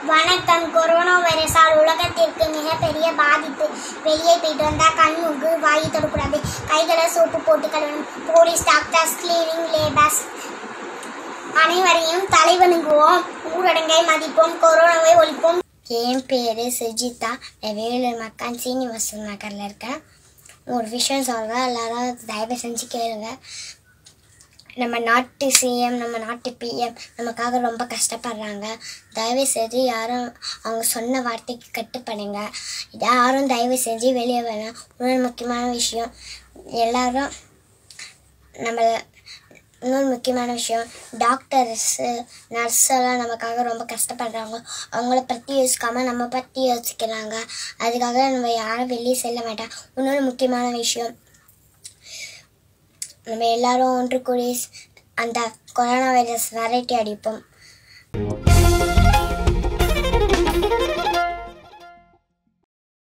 வணக்கம். கொரோனா வைரஸால் உலகத்திற்கு மிகப்பெரிய பாதிப்பு. வெளியே போயிட்டு வந்தால் கண், மூக்கு, வாய் தொடக்கூடாது. கைகளை சோப்பு போட்டு கழுவணும். போலீஸ், டாக்டர்ஸ், கிளீனிங் லேபர்ஸ் அனைவரையும் தலைவணங்குவோம். ஊரடங்கை மதிப்போம். கொரோனாவை ஒழிப்போம். என் பேர் சுஜிதா. நான் வேலூர் மக்கான் சீனிவாசன் நகரில் இருக்கேன். ஒரு விஷயம் சொல்கிறேன், எல்லாரும் தயவு செஞ்சு கேளுங்க. நம்ம நாட்டு சிஎம், நம்ம நாட்டு பிஎம் நமக்காக ரொம்ப கஷ்டப்படுறாங்க. தயவு செஞ்சு யாரும் அவங்க சொன்ன வார்த்தைக்கு கட்டுப்படுங்க. யாரும் தயவு செஞ்சு வெளியே வேணாம். இன்னொரு முக்கியமான விஷயம், எல்லாரும் இன்னொரு முக்கியமான விஷயம், டாக்டர்ஸு, நர்ஸெல்லாம் நமக்காக ரொம்ப கஷ்டப்படுறாங்க. அவங்கள பற்றி யோசிக்காமல் நம்ம பற்றி யோசிக்கிறாங்க. அதுக்காக நம்ம யாரும் வெளியே செல்ல மாட்டோம். இன்னொரு முக்கியமான விஷயம், நம்ம எல்லாரும் ஒன்று கூடி அந்த கொரோனா வைரஸ் விரட்டி அடிப்போம்.